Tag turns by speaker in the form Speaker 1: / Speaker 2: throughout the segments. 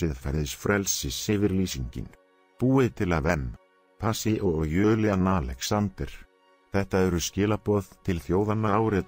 Speaker 1: siðferðisfrelsis yfirlýsingin. Búið til af M. Passi og Julian Alexander. Þetta eru skilaboð til þjóðanna árið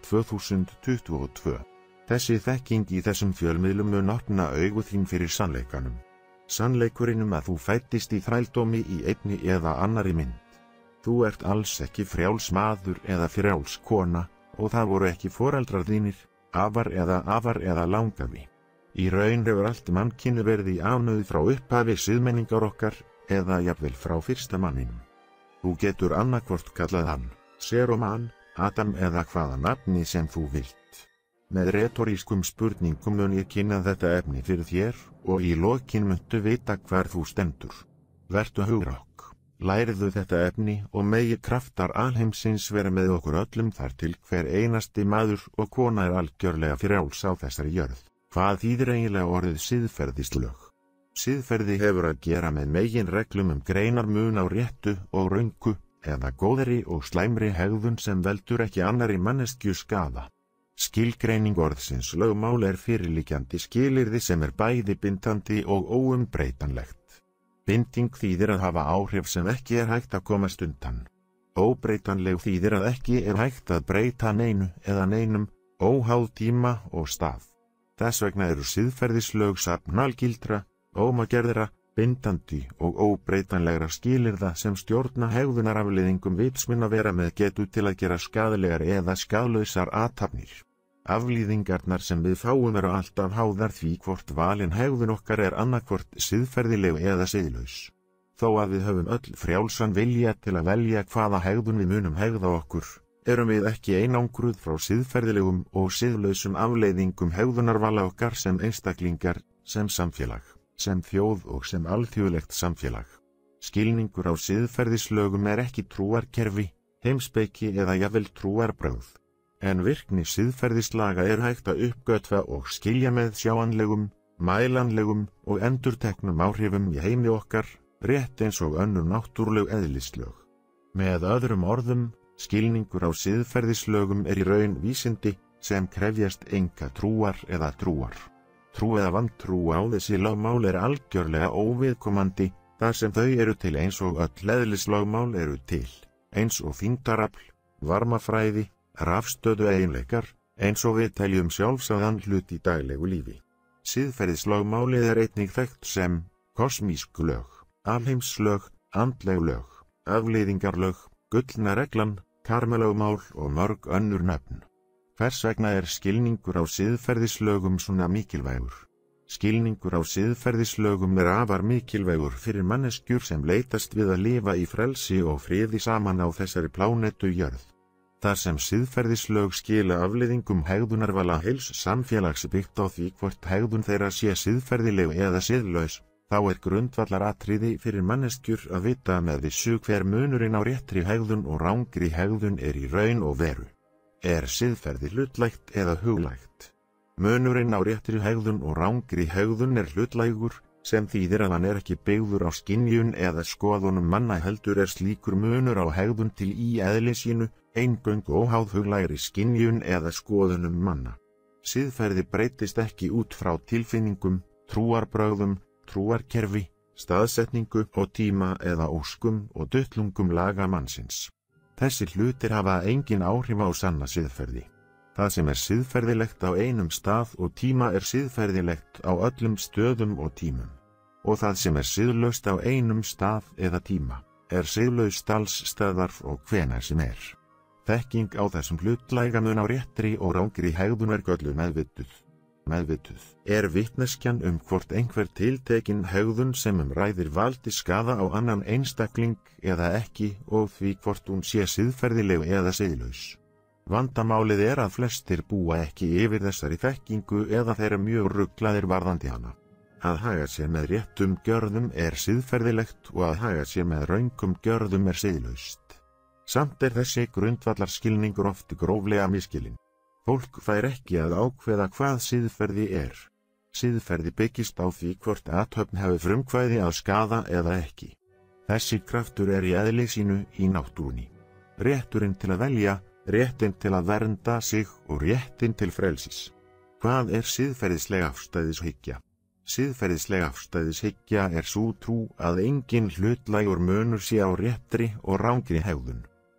Speaker 1: 2022. Þessi þekking í þessum fjölmiðlum mun opna augu þín fyrir sannleikanum. Sannleikurinn að þú fæddist í þrældómi í einni eða annarri mynd. Þú ert alls ekki frjáls maður eða frjáls kona, og það voru ekki foreldrar þínir, afar eða langafi. Í raun hefur allt mannkynið verið í afnauð frá upphafi siðmenningar okkar, eða jafnvel frá fyrsta manninum. Þú getur annarkvort kallað hann, Seroman, Adam eða hvaða nafni sem þú vilt. Með retorískum spurningum mun ég kynna þetta efni fyrir þér, og í lokin muntu vita hvar þú stendur. Vertu hugrokk, læriðu þetta efni og megi kraftar alheimsins vera með okkur öllum þar til hver einasti maður og kona algjörlega frjáls á þessari jörð. Hvað þýðir eiginlega orðið siðferðislög? Siðferði hefur að gera með meginreglum greinarmun á réttu og röngu, eða góðri og slæmri hegðun sem veldur ekki annarri manneskju skaða. Skilgreining orðsins lögmál fyrirliggjandi skilyrði sem bæði bindandi og óumbreytanlegt. Binding þýðir að hafa áhrif sem ekki hægt að komast undan. Óbreytanleg þýðir að ekki hægt að breyta neinu eða neinum, óháð tíma og stað. Þess vegna eru siðferðislög safn algildra, ómagerðra, bindandi og óbreytanlegra skilyrða sem stjórna hegðunarafleiðingum vitsmuna vera með getu til að gera skaðlegar eða skaðlausar athafnir. Afleiðingarnar sem við fáum eru alltaf háðar því hvort valin hegðun okkar annarkvort siðferðileg eða siðlaus. Þó að við höfum öll frjálsan vilja til að velja hvaða hegðun við munum hegða okkur, erum við ekki einangruð frá siðferðilegum og siðlausum afleiðingum hegðunarvala okkar sem einstaklingar, sem samfélag, sem þjóð og sem alþjóðlegt samfélag. Skilningur á siðferðislögum ekki trúarkerfi, heimspeki eða jafnvel trúarbrögð. En virkni siðferðislaga hægt að uppgötva og skilja með sjáanlegum, mælanlegum og endurteknum áhrifum í heimi okkar, rétt eins og önnur náttúruleg eðlislög. Með öðrum orðum, skilningur á siðferðislögum í raun vísindi sem krefjast enga trúar eða trúar. Trú eða vantrú á þessi lögmál algjörlega óviðkomandi, þar sem þau eru til eins og öll eðlislögmál eru til, eins og þyngdarafl, varmafræði, rafstöðu eiginleikar, eins og við teljum sjálfsagðan hlut í daglegu lífi. Siðferðislögmálið einnig þekkt sem kosmísk lög, alheimslög, andleg lög, afleiðingarlög, gullna reglan, karmalögmál og mörg önnur nöfn. Hvers vegna skilningur á siðferðislögum svona mikilvægur? Skilningur á siðferðislögum afar mikilvægur fyrir manneskjur sem leitast við að lifa í frelsi og friði saman á þessari plánetu jörð. Þar sem siðferðislög skila afleiðingum hegðunarvala heils samfélags byggt á því hvort hegðun þeirra sé siðferðileg eða siðlaus, þá grundvallaratriði fyrir manneskjur að vita með vissu hver munurinn á réttri hegðun og rangri hegðun í raun og veru. Siðferði hlutlægt eða huglægt? Munurinn á réttri hegðun og rangri hegðun hlutlægur, sem þýðir að hann ekki byggður á skynjun eða skoðunum manna heldur slíkur munur á hegðun til í eðli sínu, eingöngu óháð huglægri skynjun eða skoðunum manna. Siðferði breytist ekki út frá tilfinningum, trúarbrögðum, trúarkerfi, staðsetningu og tíma eða óskum og duttlungum laga mannsins. Þessi hlutir hafa engin áhrif á sanna siðferði. Það sem siðferðilegt á einum stað og tíma siðferðilegt á öllum stöðum og tímum. Og það sem siðlaust á einum stað eða tíma siðlaust alls staðar og hvenær sem Þekking á þessum hlutlæga mun á réttri og rangri hegðun gölluð meðvituð. Meðvituð vitneskjan hvort einhver tiltekin hegðun sem ræðir valdi skaða á annan einstakling eða ekki og því hvort hún sé siðferðileg eða siðlaus. Vandamálið að flestir búa ekki yfir þessari þekkingu eða þeir mjög ruglaðir varðandi hana. Að haga sér með réttum gjörðum siðferðilegt og að haga sér með röngum gjörðum siðlaust. Samt þessi grundvallarskilningur oft gróflega misskilinn. Fólk fær ekki að ákveða hvað siðferði Siðferði byggist á því hvort athöfn hafi frumkvæði að skaða eða ekki. Þessi kraftur í eðli sínu í náttúrunni. Rétturinn til að velja, réttinn til að vernda sig og réttinn til frelsis. Hvað siðferðisleg afstæðishyggja? Siðferðisleg afstæðishyggja er sú trú að engin hlutlægur munur sé á réttri og rangri hegðun.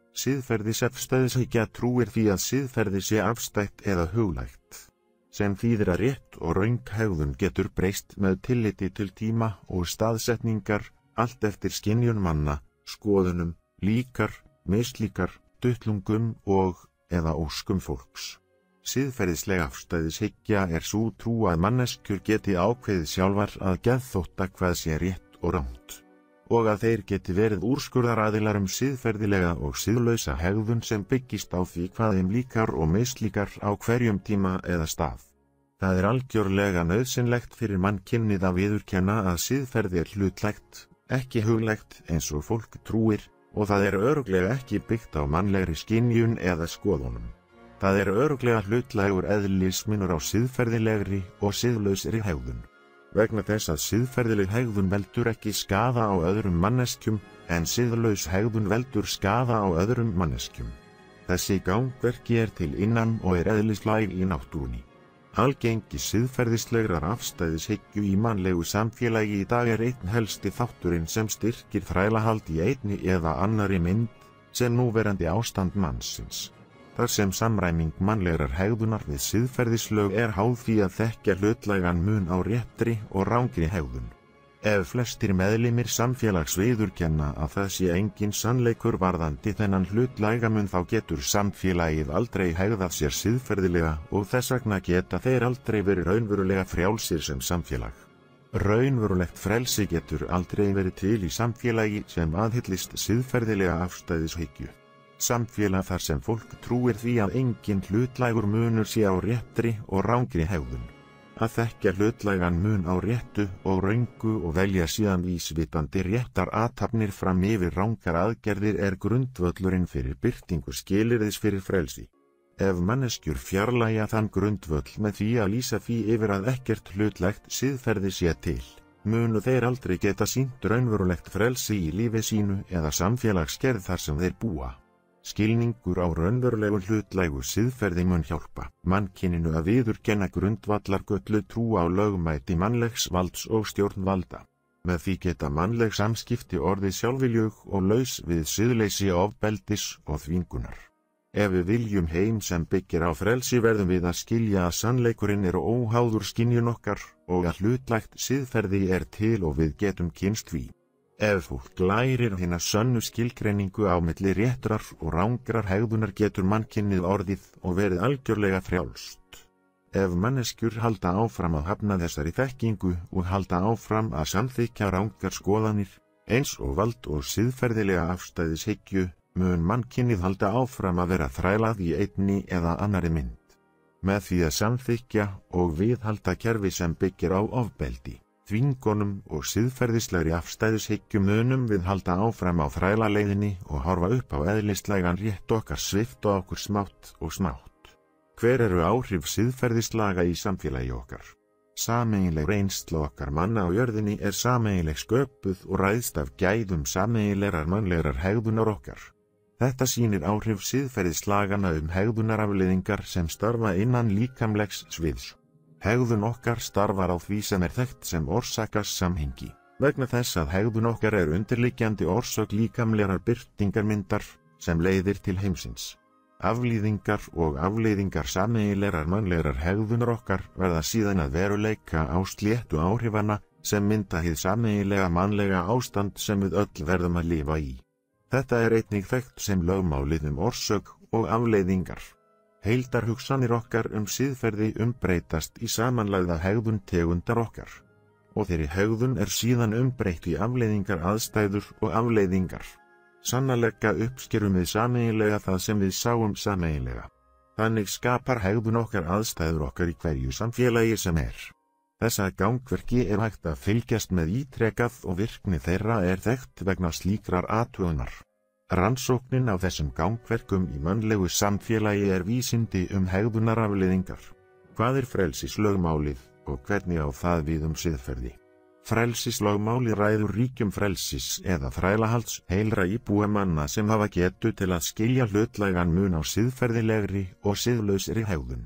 Speaker 1: Siðferðisafstæðishyggja trúir því að siðferði sé afstætt eða huglægt, sem þýðir að rétt og röng hegðun getur breyst með tilliti til tíma og staðsetningar, allt eftir skynjun manna, skoðunum, líkar, mislíkar, duttlungum og eða óskum fólks. Siðferðisleg afstæðishyggja er sú trú að manneskjur geti ákveðið sjálfar að geðþótta hvað sé rétt og rangt, og að þeir geti verið úrskurðaraðilar siðferðilega og siðlausa hegðun sem byggist á því hvað þeim líkar og mislíkar á hverjum tíma eða stað. Það er algjörlega nauðsynlegt fyrir mannkynnið að viðurkenna að siðferði er hlutlægt, ekki huglægt eins og fólk trúir, og það er örugglega ekki byggt á mannlegri skynjun eða skoðunum. Það er örugglega hlutlægur eðlismunur á siðferðilegri og siðlausri hegðun. Vegna þess að siðferðileg hegðun veldur ekki skaða á öðrum manneskjum, en siðlaus hegðun veldur skaða á öðrum manneskjum. Þessi gangverki er til innan og er eðlislæg í náttúrunni. Algengi siðferðislegrar afstæðishyggju í mannlegu samfélagi í dag er einn helsti þátturinn sem styrkir þrælahald í einni eða annarri mynd, sem núverandi ástand mannsins. Þar sem samræming mannlegrar hegðunar við siðferðislög er háð því að þekkja hlutlægan mun á réttri og rangri hegðun. Ef flestir meðlimir samfélags viðurkenna að það sé engin sannleikur varðandi þennan hlutlæga mun, þá getur samfélagið aldrei hegðað sér siðferðilega og þess vegna geta þeir aldrei verið raunverulega frjálsir sem samfélag. Raunverulegt frelsi getur aldrei verið til í samfélagi sem aðhyllist siðferðilega afstæðishyggju. Samfélag þar sem fólk trúir því að engin hlutlægur munur sé á réttri og rangri hegðun. Að þekkja hlutlægan mun á réttu og röngu og velja síðan vísvitandi réttar athafnir fram yfir rangar aðgerðir er grundvöllurinn fyrir birtingu skilyrðis fyrir frelsi. Ef manneskjur fjarlægja þann grundvöll með því að lýsa því yfir að ekkert hlutlægt siðferði sé til, munu þeir aldrei geta sýnt raunverulegt frelsi í lífi sínu eða samfélagsgerð þar sem þeir búa. Skilningur á raunverulegu hlutlægu siðferði mun hjálpa mannkyninu að viðurkenna grundvallargöllu trú á lögmæti mannlegs valds og stjórnvalda. Með því geta mannleg samskipti orðið sjálfviljug og laus við siðleysi, ofbeldis og þvingunar. Ef við viljum heim sem byggir á frelsi verðum við að skilja að sannleikurinn er óháður skynjun okkar og að hlutlægt siðferði er til og við getum kynnst því. Ef fólk lærir hina sönnu skilgreiningu á milli réttrar og rangrar hegðunar getur mannkynið orðið og verið algjörlega frjálst. Ef manneskjur halda áfram að hafna þessari þekkingu og halda áfram að samþykkja rangar skoðanir, eins og vald og siðferðilega afstæðishyggju, mun mannkynið halda áfram að vera þrælað í einni eða annarri mynd. Með því að samþykkja og viðhalda kerfi sem byggir á ofbeldi, þvingunum og siðferðislegri afstæðishyggju munum við halda áfram á þrælaleiðinni og horfa upp á eðlislægan rétt okkar svipta okkur smátt og smátt. Hver eru áhrif siðferðislaga í samfélagi okkar? Sameiginleg reynsla okkar manna á jörðinni er sameiginleg sköpuð og ræðst af gæðum sameiginlegrar mannlegrar hegðunar okkar. Þetta sýnir áhrif siðferðislagana hegðunarafleiðingar sem starfa innan líkamlegs sviðs. Hegðun okkar starfar á því sem er þekkt sem orsakasamhengi. Vegna þess að hegðun okkar er undirliggjandi orsök líkamlegar birtingarmyndar sem leiðir til heimsins. Aflíðingar og afleiðingar sameiginlegrar mannlegrar hegðunar okkar verða síðan að veruleika á sléttu áhrifana sem mynda hið sameiginlega mannlega ástand sem við öll verðum að lifa í. Þetta er einnig þekkt sem lögmálið orsök og afleiðingar. Heildarhugsanir okkar siðferði umbreytast í samanlagða hegðun tegundar okkar, og þeirri hegðun er síðan umbreytt í afleiðingar, aðstæður og afleiðingar. Sannarlega uppskerum við sameiginlega það sem við sáum sameiginlega. Þannig skapar hegðun okkar aðstæður okkar í hverju samfélagi sem er. Þessa gangverki er hægt að fylgjast með ítrekað og virkni þeirra er þekkt vegna slíkrar athugunar. Rannsóknin á þessum gangverkum í mannlegu samfélagi er vísindi hegðunarafleiðingar. Hvað er frelsislögmálið og hvernig á það við siðferði? Frelsislögmálið ræður ríkjum frelsis eða þrælahalds heilra íbúa manna sem hafa getu til að skilja hlutlægan mun á siðferðilegri og siðlausri hegðun.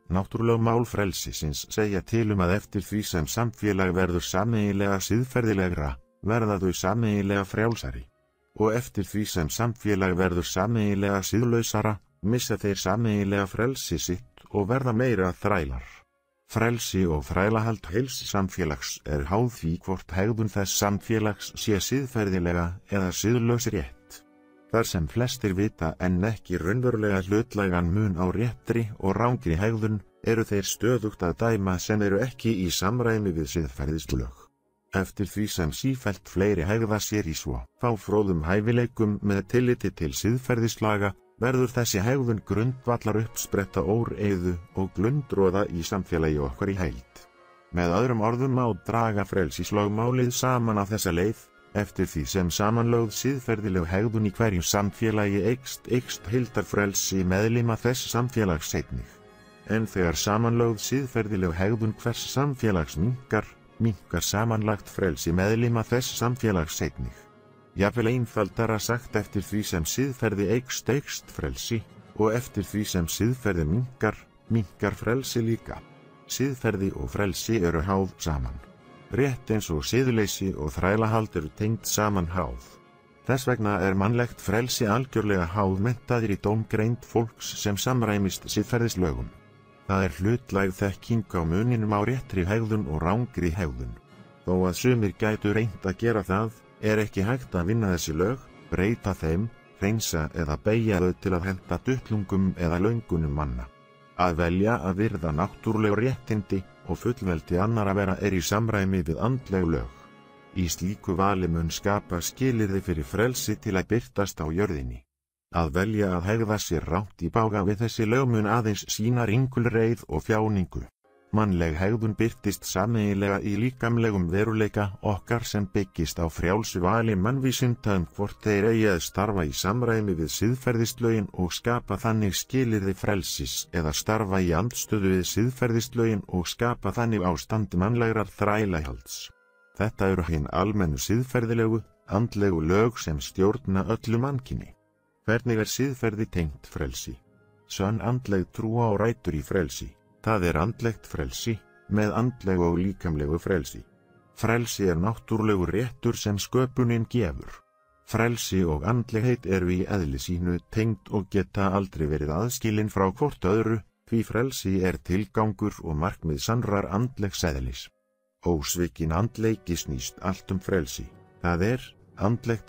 Speaker 1: Náttúrulögmál frelsisins segja til að eftir því sem samfélag verður sameiginlega siðferðilegra, verða þau sameiginlega frjálsari. Og eftir því sem samfélag verður sameiginlega siðlausara, missa þeir sameiginlega frelsi sitt og verða meira þrælar. Frelsi og þrælahald heils samfélags háð því hvort hegðun þess samfélags sé siðferðilega eða siðlaus rétt. Þar sem flestir vita en ekki raunverulega hlutlægan mun á réttri og rangri hegðun, eru þeir stöðugt að dæma sem eru ekki í samræmi við siðferðislög. Eftir því sem sífellt fleiri hegða sér í svo fáfróðum hæfileikum með tilliti til siðferðislaga, verður þessi hegðun grundvallar uppspretta óreiðu og glundroða í samfélagi okkar í heild. Með öðrum orðum má draga frelsislögmálið saman á þessa leið. Eftir því sem samanlögð siðferðileg hegðun í hverju samfélagi eykst heildarfrelsi meðlima þess samfélags einnig. En þegar samanlögð siðferðileg hegðun hvers samfélags minnkar samanlagt frelsi meðlima þess samfélags einnig. Jafnvel einfaldara sagt, eftir því sem siðferði eykst frelsi, og eftir því sem siðferði minnkar frelsi líka. Siðferði og frelsi eru háð saman. Rétt eins og siðleysi og þrælahald eru tengd saman háð. Þess vegna mannlegt frelsi algjörlega háð menntaðir í dómgreind fólks sem samræmist siðferðislögum. Það hlutlæg þekking á muninum á réttri hegðun og rangri hegðun. Þó að sumir gætu reynt að gera það, ekki hægt að vinna þessi lög, breyta þeim, hreinsa eða beygja þau til að henta duttlungum eða löngunum manna. Að velja að virða náttúruleg réttindi og fullveldi annarra í samræmi við andleg lög. Í slíku vali mun skapa skilyrði fyrir frelsi til að birtast á jörðinni. Að velja að hegða sér rangt í bága við þessi lög mun aðeins sýna ringulreið og fjáningu. Mannleg hegðun birtist sameiginlega í líkamlegum veruleika okkar sem byggist á frjálsu vali mannvísinda hvort þeir eigi að starfa í samræmi við siðferðislögin og skapa þannig skilyrði frelsis eða starfa í andstöðu við siðferðislögin og skapa þannig ástand mannlegrar þrælahalds. Þetta eru hin almennu siðferðilegu, andlegu lög sem stjórna öllu mannkyni. Hvernig siðferði tengt frelsi? Sönn andleg trú á rætur í frelsi. Það andlegt frelsi, með andlegu og líkamlegu frelsi. Frelsi náttúrulegur réttur sem sköpunin gefur. Frelsi og andlegheit eru í eðli sínu tengd og geta aldrei verið aðskilin frá hvort öðru, því frelsi tilgangur og markmið sannrar andlegs eðlis. Ósvikin andleiki snýst allt frelsi. Það andlegt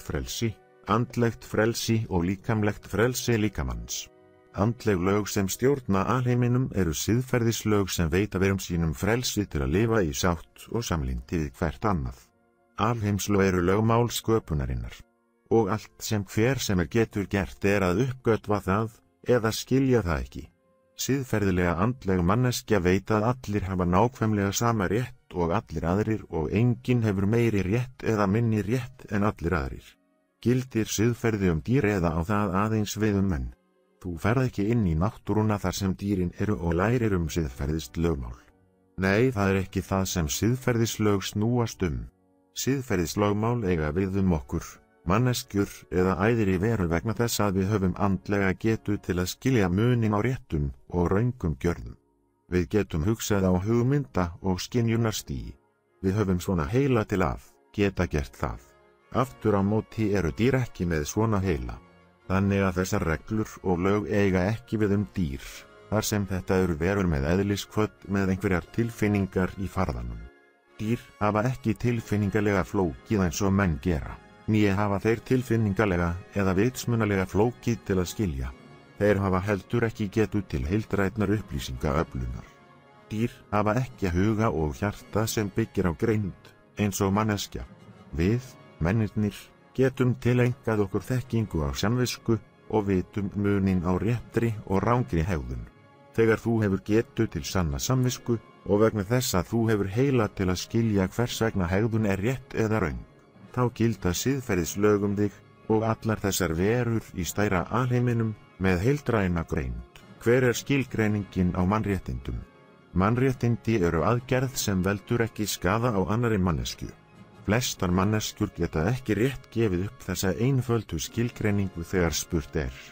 Speaker 1: frelsi og líkamlegt frelsi líkamanns. Andleg lög sem stjórna alheiminum eru siðferðislög sem veita verum sínum frelsi til að lifa í sátt og samlyndi við hvert annað. Alheimslög eru lögmál sköpunarinnar. Og allt sem hver sem getur gert að uppgötva það, eða skilja það ekki. Siðferðilega andleg manneskja veit að allir hafa nákvæmlega sama rétt og allir aðrir og enginn hefur meiri rétt eða minni rétt en allir aðrir. Gildir siðferði dýr eða á það aðeins við menn. Þú ferð ekki inn í náttúruna þar sem dýrin eru og lærir siðferðist lögmál. Nei, það ekki það sem siðferðislög snúast Siðferðislögmál eiga við okkur, manneskjur eða æðir í veru vegna þess að við höfum andlega getu til að skilja munin á réttum og röngum gjörðum. Við getum hugsað á hugmynda og skynjunarstigi. Við höfum svona heila til að geta gert það. Aftur á móti eru dýr ekki með svona heila. Þannig að þessar reglur og lög eiga ekki við dýr, þar sem þetta eru verur með eðliskvödd með einhverjar tilfinningar í farðanum. Dýr hafa ekki tilfinningalega flókið eins og menn gera, né hafa þeir tilfinningalega eða vitsmunalega flókið til að skilja. Þeir hafa heldur ekki getu til heildrænnar upplýsingaöflunar. Dýr hafa ekki huga og hjarta sem byggir á greind, eins og manneskja. Við, mennirnir, getum tileinkað okkur þekkingu á samvisku og vitum munin á réttri og rangri hegðun. Þegar þú hefur getu til sanna samvisku og vegna þess að þú hefur heila til að skilja hvers vegna hegðun rétt eða röng, þá gilda siðferðislög þig og allar þessar verur í stærra alheiminum með heildræna greind. Hver skilgreiningin á mannréttindum? Mannréttindi eru aðgerð sem veldur ekki skaða á annarri manneskju. Flestar manneskjur geta ekki rétt gefið upp þessa einföldu skilgreiningu þegar spurt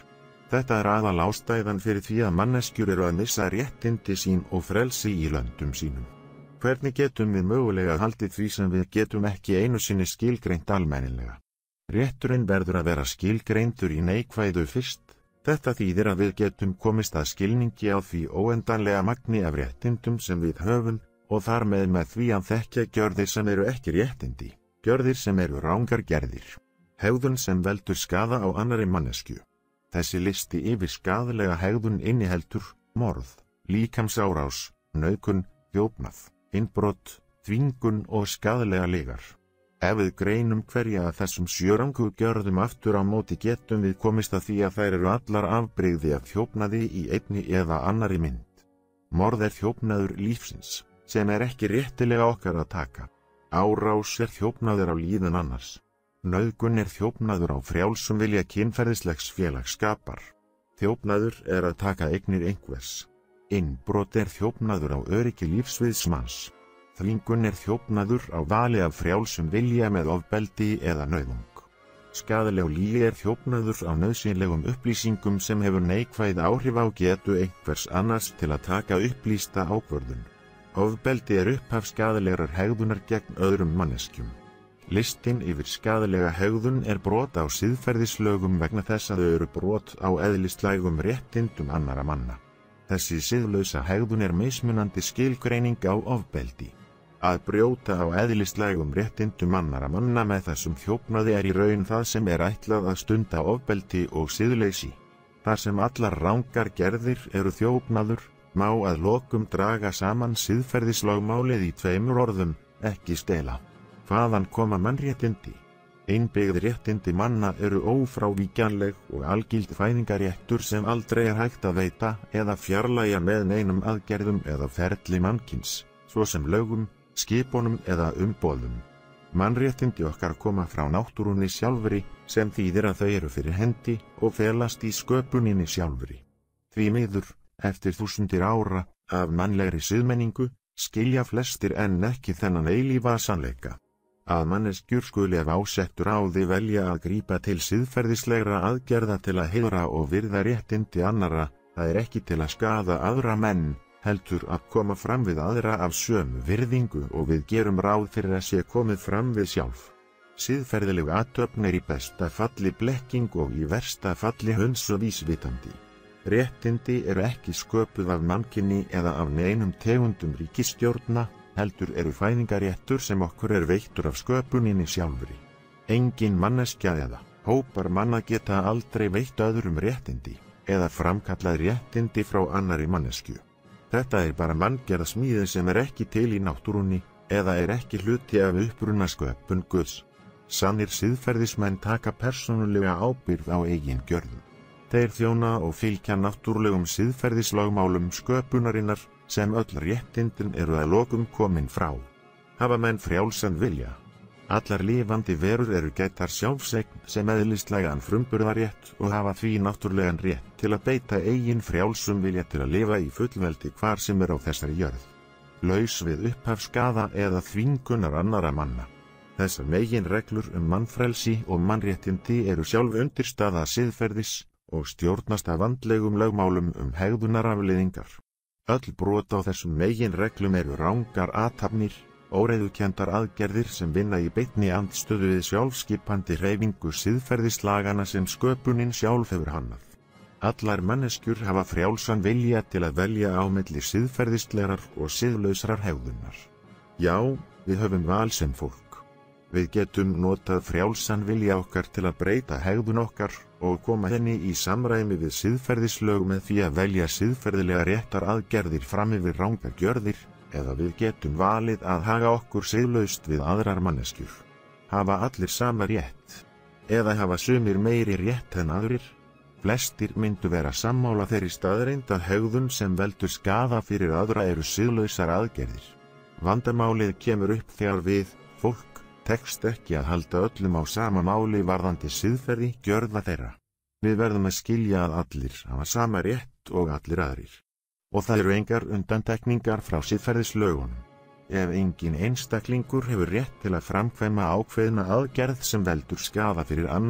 Speaker 1: Þetta er aðal ástæðan fyrir því að manneskjur eru að missa réttindi sín og frelsi í löndum sínum. Hvernig getum við mögulega haldið því sem við getum ekki einu sinni skilgreint almennilega? Rétturinn verður að vera skilgreindur í neikvæðu fyrst. Þetta þýðir að við getum komist að skilningi á því óendanlega magni af réttindum sem við höfum og þar með því að þekkja gjörðir sem eru ekki réttindi, gjörðir sem eru rangar gerðir, hegðun sem veldur skaða á annarri manneskju. Þessi listi yfir skaðlega hegðun inniheldur morð, líkamsárás, nauðgun, þjófnað, innbrot, þvingun og skaðlega lygar. Ef við greinum hverja að þessum 7 rangu gjörðum aftur á móti getum við komist að því að þær eru allar afbrigði af þjófnaði í einni eða annarri mynd. Morð er þjófnaður lífsins, sem er ekki réttilega okkar að taka. Árás er þjófnaður á líðan annars. Nauðgun er þjófnaður á frjálsum vilja kynferðislegs félagsskapar. Þjófnaður er að taka eignir einhvers. Innbrot er þjófnaður á öryggi lífsviðsmanns. Þvingun er þjófnaður á vali af frjálsum vilja með ofbeldi eða nauðung. Skaðleg lygi er þjófnaður á nauðsynlegum upplýsingum sem hefur neikvæð áhrif á getu einhvers annars til að taka upplýsta ákvörðun. Ofbeldi er upphaf skaðlegrar hegðunar gegn öðrum manneskjum. Listinn yfir skaðlega hegðun er brot á siðferðislögum vegna þess að þau eru brot á eðlislægum réttindum annarra manna. Þessi siðlausa hegðun er mismunandi skilgreining á ofbeldi. Að brjóta á eðlislægum réttindum annarra manna með þessum þjófnaði er í raun það sem er ætlað að stunda ofbeldi og siðleysi. Þar sem allar rangar gerðir eru þjófnaður, má að lokum draga saman siðferðislögmálið í 2 orðum, ekki stela. Hvaðan koma mannréttindi? Innbyggð réttindi manna eru ófrávíkjanleg og algild fæðingaréttur sem aldrei er hægt að veita eða fjarlægja með neinum aðgerðum eða ferli mannkyns, svo sem lögum, skipunum eða umboðum. Mannréttindi okkar koma frá náttúrunni sjálfri, sem þýðir að þau eru fyrir hendi og felast í sköpuninni sjálfri. Því miður, eftir þúsundir ára af mannlegri siðmenningu, skilja flestir enn ekki þennan eilífa sannleika. Að manneskjur skuli ef ásettur á því velja að grípa til siðferðislegra aðgerða til að heiðra og virða réttindi annarra, það er ekki til að skaða aðra menn, heldur að koma fram við aðra af sömu virðingu og við gerum ráð fyrir að sé komið fram við sjálf. Siðferðileg athöfn er í besta falli blekking og í versta falli hunds og vísvitandi. Réttindi eru ekki sköpuð af mannkyni eða af neinum tegundum ríkisstjórna, heldur eru fæðingaréttur sem okkur er veittur af sköpuninni sjálfri. Engin manneskja eða hópar manna geta aldrei veitt öðrum réttindi, eða framkallað réttindi frá annarri manneskju. Þetta er bara manngerða smíði sem er ekki til í náttúrunni, eða er ekki hluti af upprunna sköpun Guðs. Sannir siðferðismenn taka persónulega ábyrgð á eigin gjörðum. Þeir þjóna og fylgja náttúrulegum siðferðislögmálum sköpunarinnar, sem öll réttindin eru að lokum komin frá. Hafa menn frjálsan vilja. Allar lifandi verur eru gætar sjálfseign sem eðlislægan frumburðarétt og hafa því náttúrulegan rétt til að beita eigin frjálsum vilja til að lifa í fullveldi hvar sem er á þessari jörð. Laus við upphafsskaða eða þvingunar annarra manna. Þessar meginreglur mannfrelsi og mannréttindi eru sjálf undirstaða siðferðis og stjórnast af andlegum lögmálum hegðunarafleiðingar. Öll brot á þessum meginreglum eru rangar athafnir, óreiðukenndar aðgerðir sem vinna í beinni andstöðu við sjálfskipandi hreyfingu siðferðislagana sem sköpunin sjálf hefur hannað. Allar manneskjur hafa frjálsan vilja til að velja á milli siðferðislegar og siðlausrar hegðunar. Já, við höfum val sem fólk. Við getum notað frjálsan vilja okkar til að breyta hegðun okkar og koma henni í samræmi við siðferðislög með því að velja siðferðilega réttar aðgerðir fram yfir rangar gjörðir, eða við getum valið að haga okkur siðlaust við aðrar manneskjur. Hafa allir sama rétt, eða hafa sumir meiri rétt en aðrir? Flestir myndu vera sammála þeirri staðreynd að hegðun sem veldur skaða fyrir aðra eru siðlausar aðgerðir. Vandamálið kemur upp þegar við, fólk, tekst ekki að halda öllum á sama máli varðandi siðferði gjörða þeirra. Við verðum að skilja að allir hafa sama rétt og allir aðrir. Og það eru engar undantekningar frá siðferðislögunum. Ef engin einstaklingur hefur rétt til að framkvæma ákveðna aðgerð sem veldur skaða fyrir annan,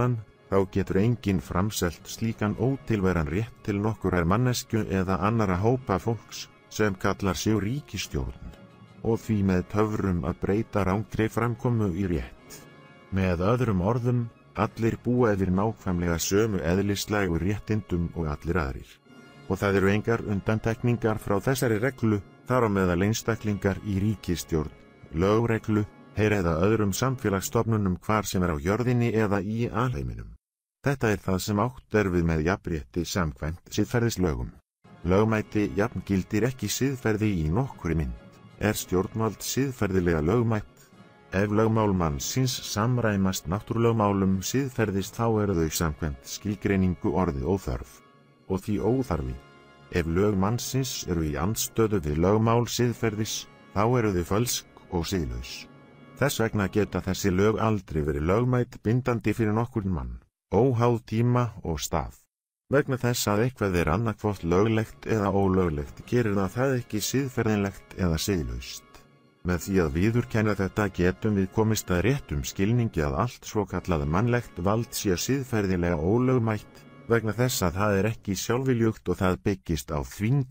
Speaker 1: þá getur enginn framselt slíkan ótilværan rétt til nokkurrar mannesku eða annarra hópa fólks sem kallar sig ríkisstjórn, og því með töfrum að breyta rangri framkomu í rétt. Með öðrum orðum, allir búa yfir nákvæmlega sömu eðlislægu réttindum og allir aðrir. Og það eru engar undantekningar frá þessari reglu, þar á meðal einstaklingar í ríkisstjórn, lögreglu, heyr eða öðrum samfélagsstofnunum hvar sem á jörðinni eða í alheiminum. Þetta það sem átt við með jafnrétti samkvæmt siðferðislögum. Lögmæti jafngildir ekki siðferði í nokkurri mynd. Stjórnvald siðferðilega lögmætt? Ef lögmál mannsins samræmast náttúrulögmálum siðferðis þá þau samkvæmt skilgreiningu orðið óþörf, og því óþarfi. Ef lög mannsins í andstöðu við lögmál siðferðis, þá þau fölsk og siðlaus. Þess vegna geta þessi lög aldrei verið lögmætt bindandi fyrir nokkurn mann, óháð tíma og stað. Vegna þess að eitthvað annarkvort löglegt eða ólöglegt gerir það ekki siðferðinlegt eða siðlaust. Með því að viðurkenna þetta getum við komist að réttum skilningi að allt svokallað mannlegt vald sé siðferðilega ólögmætt, vegna þess að það ekki sjálfviljugt og það byggist á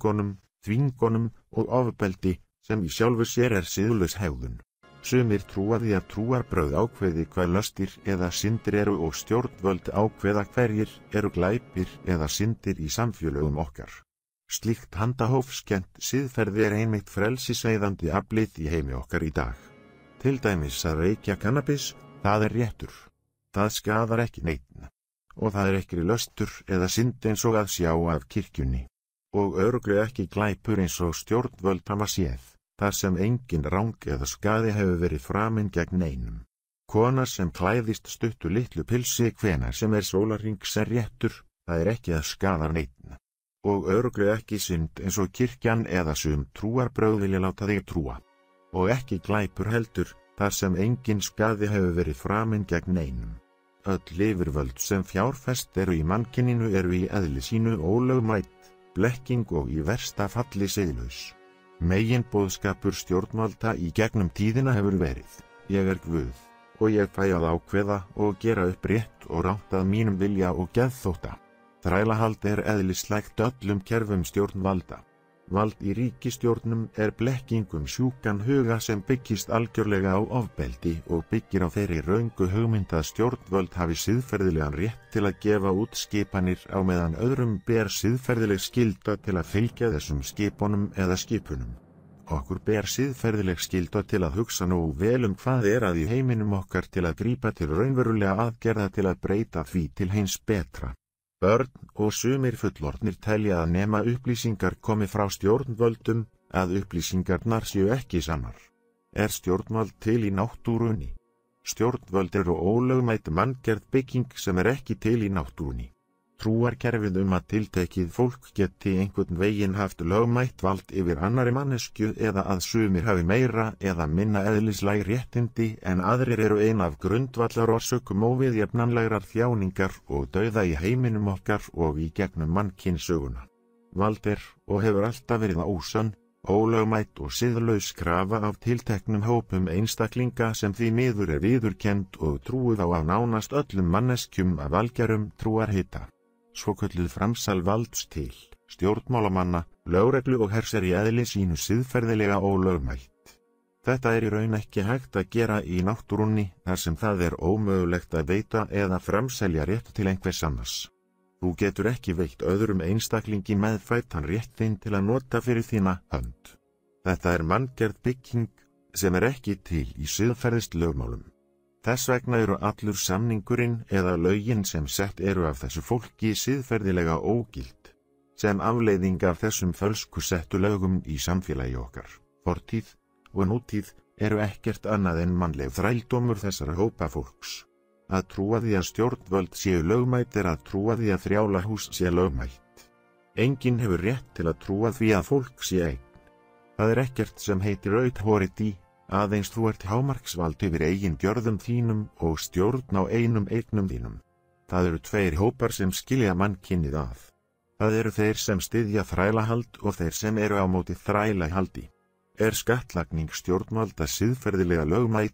Speaker 1: þvingunum og ofbeldi sem í sjálfu sér siðlaus hegðun. Sumir trúa því að trúarbrögð ákveði hvað löstir eða syndir og stjórnvöld ákveða hverjir glæpir eða syndir í samfélögum okkar. Slíkt handahófskennt siðferði einmitt frelsisveiðandi aflið í heimi okkar í dag. Til dæmis að reykja kannabis, það réttur. Það skaðar ekki neinn. Og það ekki löstur eða synd eins og að sjá af kirkjunni. Og örugglega ekki glæpur eins og stjórnvöld hafa séð, þar sem engin rang eða skaði hefur verið framinn gegn neinum. Kona sem klæðist stuttu litlu pilsi hvenær sem sólarhrings réttur, það ekki að skaða neinn. Og örugglega ekki synd eins og kirkjan eða sum trúarbrögð vilja láta þig trúa. Og ekki glæpur heldur, þar sem engin skaði hefur verið framinn gegn neinum. Öll yfirvöld sem fjárfest í mannkyninu í eðli sínu ólögmætt, blekking og í versta falli siðlaus. Meginboðskapur stjórnvalda í gegnum tíðina hefur verið: ég Guð, og ég fæ að ákveða og gera upp rétt og rangt að mínum vilja og geðþótta. Þrælahald eðlislægt öllum kerfum stjórnvalda. Vald í ríkisstjórnum blekking sjúkan huga sem byggist algjörlega á ofbeldi og byggir á þeirri röngu hugmynd að stjórnvöld hafi siðferðilegan rétt til að gefa út skipanir á meðan öðrum ber siðferðileg skylda til að fylgja þessum skipunum eða skipunum. Okkur ber siðferðileg skylda til að hugsa nú vel hvað að í heiminum okkar til að grípa til raunverulega aðgerða til að breyta því til hins betra. Börn og sumir fullorðnir telja að nema upplýsingar komi frá stjórnvöldum, að upplýsingarnar séu ekki sannar. Stjórnvald til í náttúrunni? Stjórnvöld ólögmæt manngerð bygging sem ekki til í náttúrunni. Trúarkerfið að tiltekið fólk geti einhvern veginn haft lögmætt vald yfir annarri manneskju eða að sumir hafi meira eða minna eðlislæg réttindi en aðrir ein af grundvallarorsökum óviðjafnanlegrar þjáningar og dauða í heiminum okkar og í gegnum mannkynsöguna. Vald og hefur alltaf verið ósönn, ólögmætt og siðlaus krafa af tilteknum hópum einstaklinga sem því miður viðurkennd og trúið á af nánast öllum manneskjum af algjörum trúarhita. Svokölluð framsal valds til stjórnmálamanna, lögreglu og hers í eðli sínu siðferðilega ólögmætt. Þetta í raun ekki hægt að gera í náttúrunni þar sem það ómögulegt að veita eða framselja rétt til einhvers annars. Þú getur ekki veitt öðrum einstaklingi meðfæddan rétt þinn til að nota fyrir þína hönd. Þetta manngerð bygging sem ekki til í siðferðislögmálum. Þess vegna allur samningurinn eða lögin sem sett af þessu fólki siðferðilega ógild, sem afleiðing af þessum fölsku settu lögum í samfélagi okkar. Fortíð og nútíð ekkert annað en mannleg þrældómur þessara hópa fólks. Að trúa því að stjórnvöld séu lögmætt að trúa því að þrjálahús sé lögmætt. Enginn hefur rétt til að trúa því að fólk sé eign. Það ekkert sem heitir authority, aðeins þú hámarksvald yfir eigin gjörðum þínum og stjórn á einum eignum þínum. Það tveir hópar sem skilja mannkynið að. Það þeir sem styðja þrælahald og þeir sem á móti þrælahaldi. Skattlagning stjórnvalda siðferðilega lögmætt?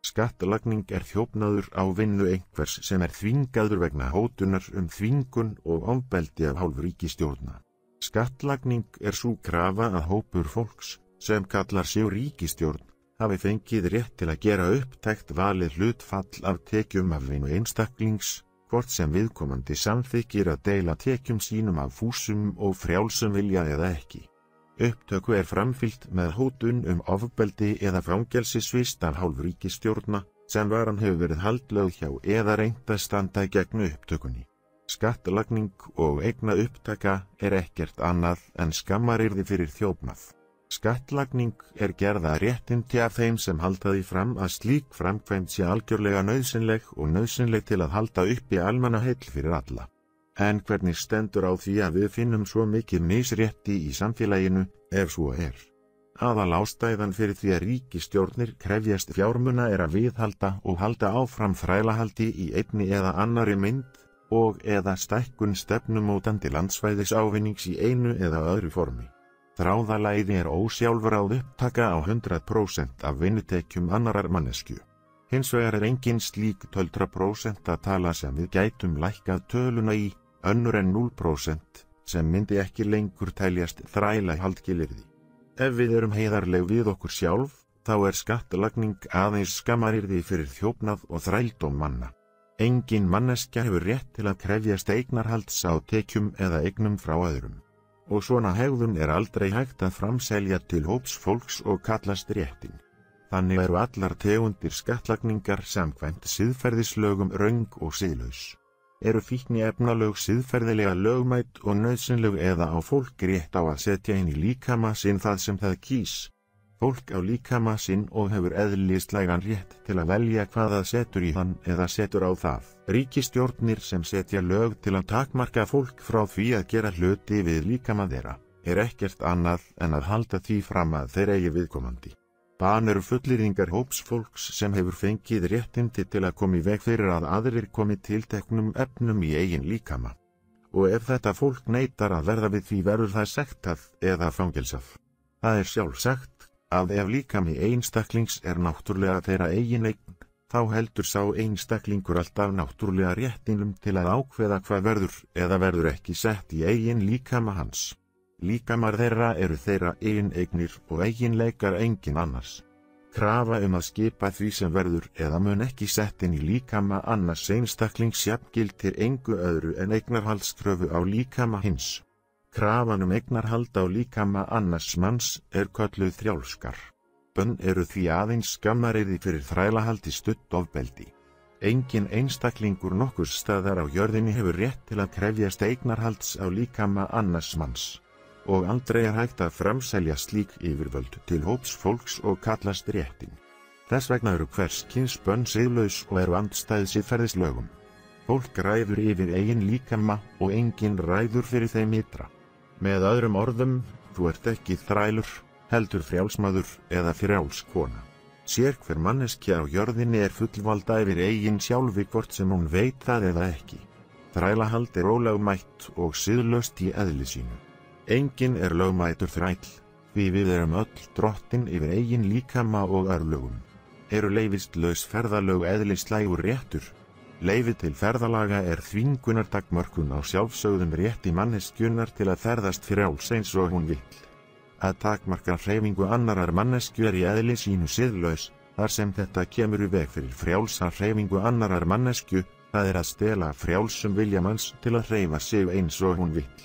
Speaker 1: Skattlagning er þjófnaður á vinnu einhvers sem er þvingaður vegna hótunar þvingun og ofbeldi af hálfu ríkisstjórna. Skattlagning er sú krafa að hópur fólks, sem kallar sig ríkisstjórn, hafi fengið rétt til að gera upptækt valið hlutfall af tekjum af vinnu einstaklings, hvort sem viðkomandi samþykkir að deila tekjum sínum af fúsum og frjálsum vilja eða ekki. Upptöku er framfylgt með hótun ofbeldi eða fangelsisvist af hálfu ríkisstjórna, sem varan hefur verið haldlögð hjá eða reynt að standa gegn upptökunni. Skattlagning og eigna upptaka er ekkert annað en skammaryrði fyrir þjófnað. Skattlagning er gerða réttindi af þeim sem halda því fram að slík framkvæmd sé algjörlega nauðsynleg og nauðsynleg til að halda uppi almannaheill fyrir alla. En hvernig stendur á því að við finnum svo mikið misrétti í samfélaginu, ef svo er? Aðalástæðan fyrir því að ríkisstjórnir krefjast fjármuna er að viðhalda og halda áfram þrælahaldi í einni eða annarri mynd og eða stækkun stefnumótandi landsvæðisávinnings í einu eða öðru formi. Þráðalæði er ósjálfráð upptaka á 100% af vinnutekjum annarar manneskju. Hins vegar er engin slík 12% að tala sem við gætum lækkað töluna í, önnur en 0% sem myndi ekki lengur teljast þrælahaldgilyrði. Ef við erum heiðarleg við okkur sjálf, þá er skattlagning aðeins skammaryrði fyrir þjófnað og þrældóm manna. Engin manneskja hefur rétt til að krefjast eignarhalds á tekjum eða eignum frá öðrum. Og svona hegðun er aldrei hægt að framselja til hóps fólks og kallast réttin. Þannig eru allar tegundir skattlagningar samkvæmt siðferðislögum röng og siðlaus. Eru fíkniefnalög siðferðilega lögmæt og nauðsynleg eða á fólk rétt á að setja inn í líkama sinn það sem það kýs. Fólk á líkama sinn og hefur eðlislægan rétt til að velja hvað það setur í hann eða setur á það. Ríkisstjórnir sem setja lög til að takmarka fólk frá því að gera hluti við líkama þeirra er ekkert annað en að halda því fram að þeir eigi viðkomandi. Ban eru fullyrðingar hóps fólks sem hefur fengið réttindi til að koma í veg fyrir að aðrir komi tilteknum efnum í eigin líkama. Og ef þetta fólk neitar að verða við því verður það sektað eða fangelsað. Það er sjálfsagt að ef líkami einstaklings er náttúrlega þeirra eigin eign, þá heldur sá einstaklingur alltaf náttúrlega réttinum til að ákveða hvað verður eða verður ekki sett í eigin líkama hans. Líkamar þeirra eru þeirra eigin eignir og eiginleikar engin annars. Krafa að skipa því sem verður eða mun ekki sett inn í líkama annars einstaklings jafngildir engu öðru en eignarhaldskröfu á líkama hins. Krafan eignarhald á líkama annars manns er kölluð þrjálskar. Bönn eru því aðeins skammaryrði fyrir þrælahaldi stutt ofbeldi. Engin einstaklingur nokkurs staðar á jörðinni hefur rétt til að krefjast eignarhalds á líkama annars manns. Og aldrei er hægt að framselja slík yfirvöld til hóps fólks og kallast réttin. Þess vegna eru hvers kyns bönn siðlaus og eru andstæð siðferðislögum. Fólk ræður yfir eigin líkama og enginn ræður fyrir þeim ytra. Með öðrum orðum, þú ert ekki þrælur, heldur frjálsmaður eða frjálskona. Sér hver manneskja á jörðinni er fullvalda yfir eigin sjálfi hvort sem hún veit það eða ekki. Þrælahald er ólögmætt og siðlaust í eðli sínu. Enginn er lögmætur þræll, því við erum öll drottin yfir eigin líkama og örlögum. Eru leyfistlaus ferðalög eðlislægur réttur? Leyfi til ferðalaga er þvingunartakmörkun á sjálfsögðum rétti manneskjunnar til að ferðast frjáls eins og hún vill. Að takmarka hreyfingu annarar manneskju er í eðli sínu siðlaus, þar sem þetta kemur í veg fyrir frjálsa hreyfingu annarar manneskju, það er að stela frjálsum vilja manns til að hreyfa sig eins og hún vill.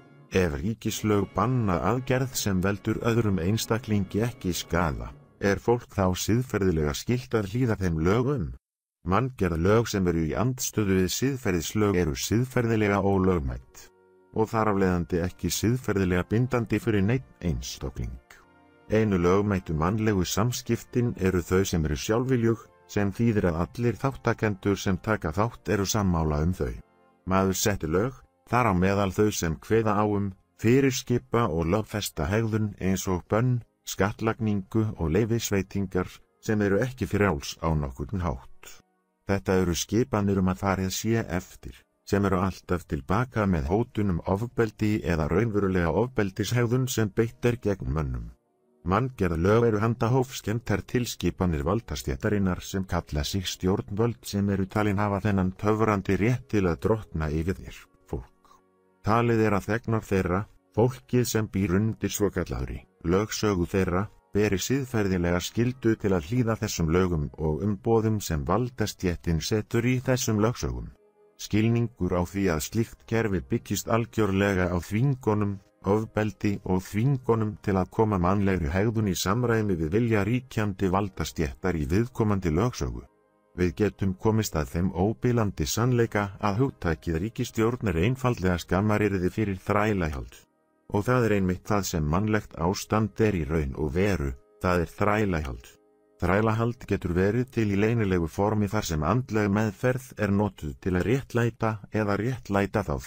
Speaker 1: Ef ríkislög banna aðgerð sem veldur öðrum einstaklingi ekki skaða, er fólk þá siðferðilega skylt að hlýða þeim lögum? Manngerð lög sem eru í andstöðu við siðferðislög eru siðferðilega ólögmætt, og þar af leiðandi ekki siðferðilega bindandi fyrir neinn einstakling. Einu lögmætu mannlegu samskiptin eru þau sem eru sjálfviljug, sem þýðir að allir þáttakendur sem taka þátt eru sammála þau. Maður setti lög, þar á meðal þau sem kveða á fyrirskipa og lögfesta hegðun eins og bönn, skattlagningu og leyfisveitingar sem eru ekki frjáls á nokkurn hátt. Þetta eru skipanir að farið sé eftir, sem eru alltaf tilbaka með hótunum ofbeldi eða raunverulega ofbeldishegðun sem beitt er gegn mönnum. Manngerð lög eru handahófskemmtar tilskipanir valdastéttarinnar sem kalla sig stjórnvöld sem eru talin hafa þennan töfrandi rétt til að drottna yfir þér, fólk. Talið er að þegnar þeirra, fólkið sem býr undir svokallaðri lögsögu þeirra, beri siðferðilega skyldu til að hlýða þessum lögum og umboðum sem valdastéttin setur í þessum lögsögum. Skilningur á því að slíkt kerfi byggist algjörlega á þvingunum, ofbeldi og þvingunum til að koma mannlegri hegðun í samræmi við vilja ríkjandi valdastéttar í viðkomandi lögsögu. Við getum komist að þeim óbilandi sannleika að hugtakið ríkisstjórn er einfaldlega skammaryrði fyrir þrælahald. Og það er einmitt það sem mannlegt ástand er í raun og veru, það er þrælahald. Þrælahald getur verið til í leynilegu formi þar sem andleg meðferð er notuð til að réttlæta þá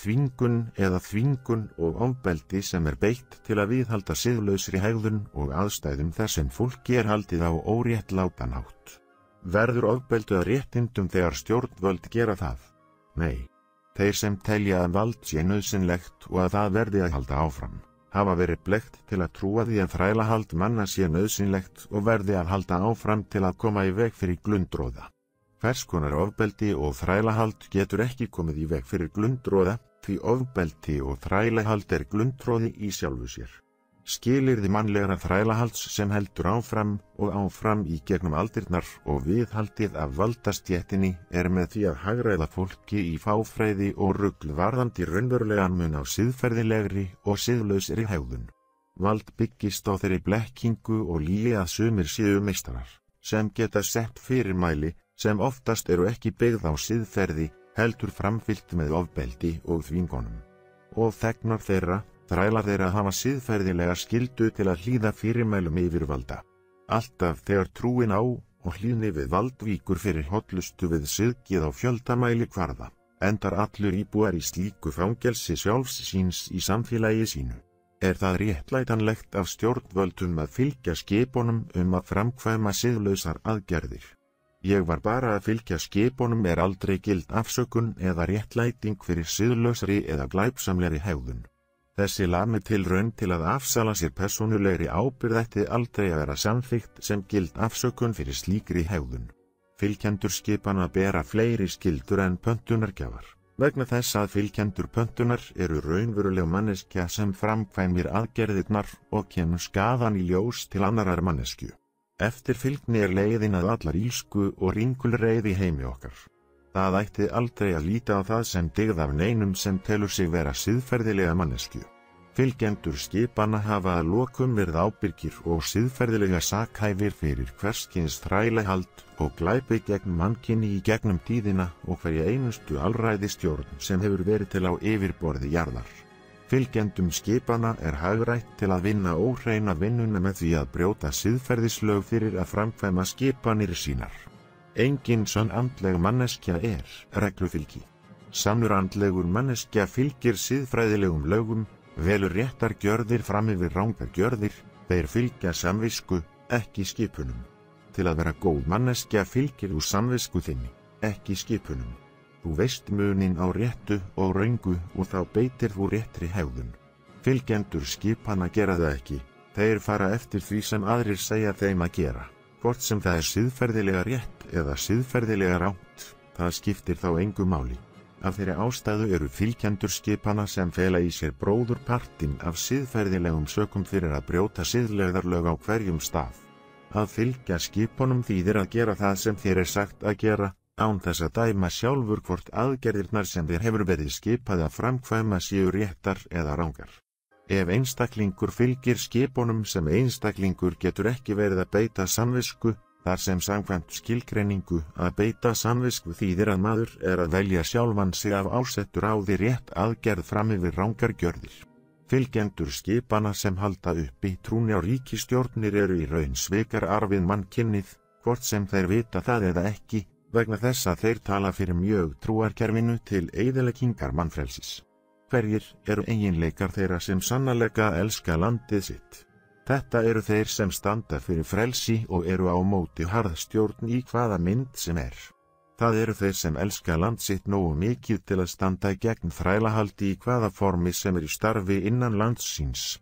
Speaker 1: þvingun og ofbeldi sem er beitt til að viðhalda siðlausri hegðun og aðstæðum þess sem fólki er haldið á óréttlátan hátt. Verður ofbeldi að réttindum þegar stjórnvöld gera það? Nei. Þeir sem telja að vald sé nauðsynlegt og að það verði að halda áfram, hafa verið blekkt til að trúa því að þrælahald manna sé nauðsynlegt og verði að halda áfram til að koma í veg fyrir glundroða. Hvers konar ofbeldi og þrælahald getur ekki komið í veg fyrir glundroða, því ofbeldi og þrælahald er glundroði í sjálfu sér. Skilyrði mannlegra þrælahalds sem heldur áfram og áfram í gegnum aldirnar og viðhaldið af valdastéttinni er með því að hagræða fólki í fáfræði og rugl varðandi raunverulegan mun á siðferðilegri og siðlausri hegðun. Vald byggist á þeirri blekkingu og lygi að sumir séu meistarar, sem geta sett fyrirmæli sem oftast eru ekki byggð á siðferði, heldur framfylgt með ofbeldi og þvingunum. Og þegnar þeirra, þrælar þeirra hafa siðferðilega skyldu til að hlýða fyrirmælum yfirvalda. Alltaf þegar trúin á og hlýðni við vald víkur fyrir hollustu við siðgið á fjöldamæli kvarða, endar allur íbúar í slíku fangelsi sjálfs síns í samfélagi sínu. Er það réttlætanlegt af stjórnvöldum að fylgja skipunum að framkvæma siðlausar aðgerðir? Ég var bara að fylgja skipunum er aldrei gild afsökun eða réttlæting fyrir siðlausri eða glæpsamlegri hegðun. Þessi lami tilraun til að afsala sér persónulegri ábyrgð ætti aldrei að vera samþykkt sem gild afsökun fyrir slíkri hegðun. Fylgjendur skipana bera fleiri skyldur en pöntunargjafar, vegna þess að fylgjendur pöntunar eru raunveruleg manneskja sem framkvæmir aðgerðirnar og kemur skaðan í ljós til annarar manneskju. Eftirfylgni er leiðin að allar ílsku og ringulreið í heimi okkar. Það ætti aldrei að líta á það sem dygð af neinum sem telur sig vera siðferðilega manneskju. Fylgjendur skipana hafa að lokum verið ábyrgir og siðferðilega sakhæfir fyrir hverskyns þrælahald og glæpi gegn mannkyni í gegnum tíðina og hverja einustu alræðisstjórn sem hefur verið til á yfirborði jarðar. Fylgjendum skipana er hagrætt til að vinna óhreina vinnuna með því að brjóta siðferðislög fyrir að framkvæma skipanir sínar. Engin sönn andleg manneskja er reglufylgi. Sannur andlegur manneskja fylgir siðfræðilegum lögum, velur réttar gjörðir fram yfir rangar gjörðir, þeir fylgja samvisku, ekki skipunum. Til að vera góð manneskja fylgir þú samvisku þinni, ekki skipunum. Þú veist munin á réttu og röngu og þá beitir þú réttri hegðun. Fylgjendur skipana gera það ekki, þeir fara eftir því sem aðrir segja þeim að gera. Hvort sem það er siðferðilega rétt eða siðferðilega rangt, það skiptir þá engu máli. Af þeirri ástæðu eru fylgjendur skipana sem fela í sér bróðurpartinn af siðferðilegum sökum fyrir að brjóta siðlegðarlög á hverjum stað. Að fylgja skipunum þýðir að gera það sem þér er sagt að gera, án þess að dæma sjálfur hvort aðgerðirnar sem þér hefur verið skipað að framkvæma séu réttar eða rangar. Ef einstaklingur fylgir skipunum sem einstaklingur getur ekki verið að beita samvisku, þar sem samkvæmt skilgreiningu að beita samvisku þýðir að maður er að velja sjálfan sig af ásettur ráði rétt aðgerð fram yfir rangar gjörðir. Fylgjendur skipana sem halda uppi trúni á ríkisstjórnir eru í raun svikararfið mannkynnið, hvort sem þeir vita það eða ekki, vegna þess að þeir tala fyrir mjög trúarkerfinu til eyðileggingar mannfrelsis. Hverjir eru eiginleikar þeirra sem sannarlega elska landið sitt? Þetta eru þeir sem standa fyrir frelsi og eru á móti harðstjórn í hvaða mynd sem er. Það eru þeir sem elska land sitt nógu mikið til að standa gegn þrælahaldi í hvaða formi sem er í starfi innan lands síns.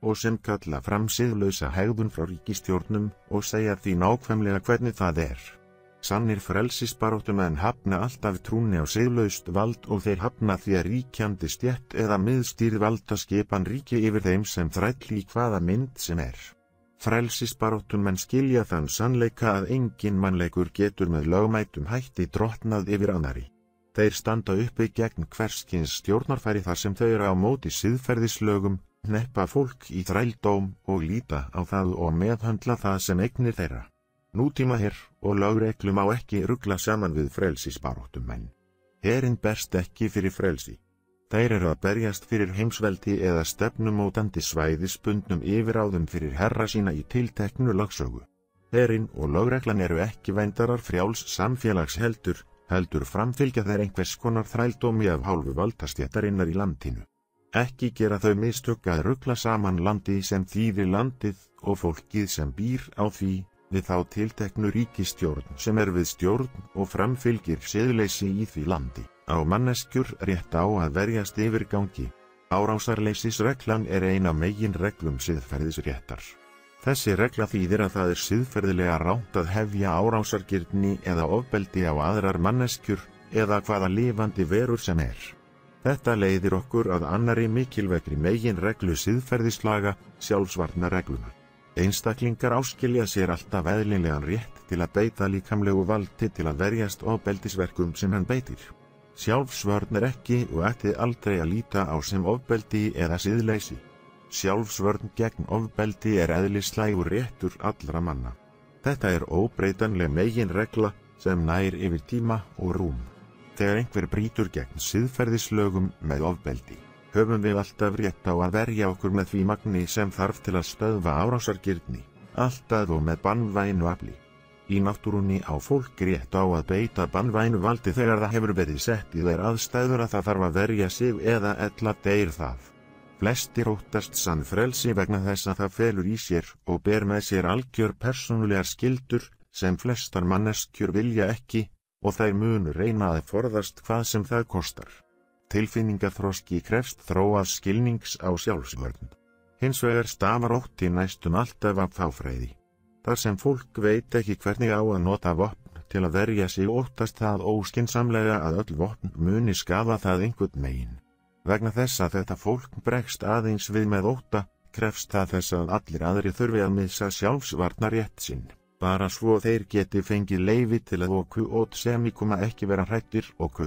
Speaker 1: og sem kalla fram siðlausa hegðun frá ríkisstjórnum og segja því nákvæmlega hvernig það er. Sannir frelsisbaráttumenn hafna alltaf trúnni á siðlaust vald og þeir hafna því að ríkjandi stétt eða miðstýrð valdaskipan ríki yfir þeim sem þræll í hvaða mynd sem er. Frelsisbaráttumenn skilja þann sannleika að enginn mannleikur getur með lögmætum hætti drottnað yfir annari. Þeir standa uppi gegn hverskins stjórnarfæri þar sem þau eru á móti siðferðislögum, hneppa fólk í þrældóm og líta á það og meðhöndla það sem eignir þeirra. Nútímaher og lögreglu má ekki rugla saman við frelsisbaráttumenn. Herinn berst ekki fyrir frelsi. Þeir eru að berjast fyrir heimsveldi eða stefnumótandi svæðisbundnum yfiráðum fyrir herra sína í tilteknu lögsögu. Herinn og lögreglan eru ekki verndarar frjáls samfélags heldur framfylgja þeir einhvers konar þrældómi af hálfu valdastéttarinnar í landinu. Ekki gera þau mistök að rugla saman landi sem þýðir landið og fólkið sem býr á því við þá tilteknu ríkisstjórn sem er við stjórn og framfylgir siðleysi í því landi. Á manneskjur rétt á að verjast yfirgangi. Árásarleysisreglan er ein af meginreglum siðferðisréttar. Þessi regla þýðir að það er siðferðilega rangt að hefja árásargirni eða ofbeldi á aðrar manneskjur eða hvaða lifandi verur sem er. Þetta leiðir okkur að annarri mikilvægri meginreglu siðferðislaga, sjálfsvarnarregluna. Einstaklingar áskilja sér alltaf eðlilegan rétt til að beita líkamlegu valdi til að verjast ofbeldisverkum sem hann beitir. Sjálfsvörn er ekki og ætti aldrei að líta á sem ofbeldi eða siðleysi. Sjálfsvörn gegn ofbeldi er eðlislægur réttur allra manna. Þetta er óbreytanleg meginregla sem nær yfir tíma og rúm. Þegar einhver brýtur gegn siðferðislögum með ofbeldi, höfum við alltaf rétt á að verja okkur með því magni sem þarf til að stöðva árásargirni, alltaf og með banvænu afli. Í náttúrunni á fólk rétt á að beita banvænu valdi þegar það hefur verið sett í þær aðstæður að það þarf að verja sig eða ella deyr það. Flestir óttast sann frelsi vegna þess að það felur í sér og ber með sér algjör persónulegar skyldur sem flestar manneskjur vilja ekki og þær munu reyna að forðast hvað sem það kostar. Tilfinningaþroski krefst þróað skilnings á sjálfsvörn. Hins vegar stafar ótti næstum alltaf af fáfræði. Þar sem fólk veit ekki hvernig á að nota vopn til að verja sig óttast það óskynsamlega að öll vopn muni skaða það einhvern megin. Vegna þess að þetta fólk bregst aðeins við með ótta, krefst það þess að allir aðrir þurfi að missa sjálfsvarnarrétt sinn. Bara svo þeir geti fengið leyfi til að og semikoma ekki vera hræddir og